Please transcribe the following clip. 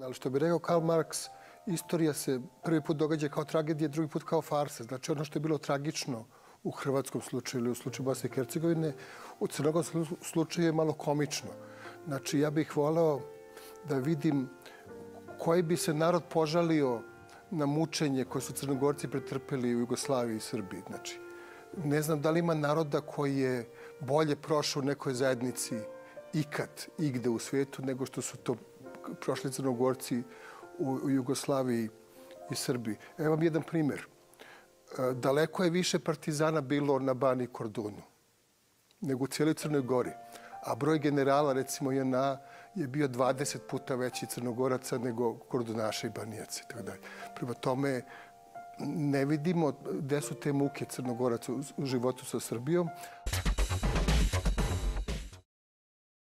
ali što bi rekao Karl Marx, istorija se prvi put događa kao tragedija, drugi put kao farsa. Znači ono što je bilo tragično u hrvatskom slučaju ili u slučaju Bosne i Hercegovine, u crnogorskom slučaju je malo komično. Znači ja bih voleo da vidim koji bi se narod požalio na mučenje koje su Crnogorci pretrpeli u Jugoslaviji i Srbiji. Znači, ne znam da li ima naroda koji je bolje prošao u nekoj zajednici ikad, igde u svijetu, nego što su to prošli Crnogorci u Jugoslaviji i Srbiji. Evo vam jedan primjer. Daleko je više partizana bilo na Bani i Kordunu nego u cijeloj Crnoj Gori. A broj generala, recimo JNA, je bio 20 puta veći Crnogoraca nego Kordunaša i Banijaca itd. Prema tome, ne vidimo gde su te muke Crnogoraca u životu sa Srbijom.